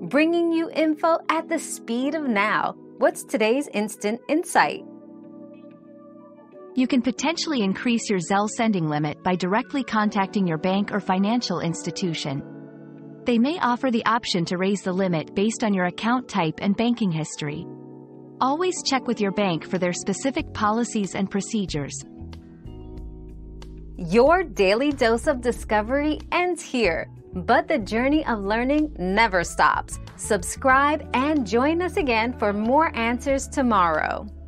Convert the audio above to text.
bringing you info at the speed of now. What's today's instant insight? You can potentially increase your Zelle sending limit by directly contacting your bank or financial institution. They may offer the option to raise the limit based on your account type and banking history. Always check with your bank for their specific policies and procedures. Your daily dose of discovery ends here, but the journey of learning never stops. Subscribe and join us again for more answers tomorrow.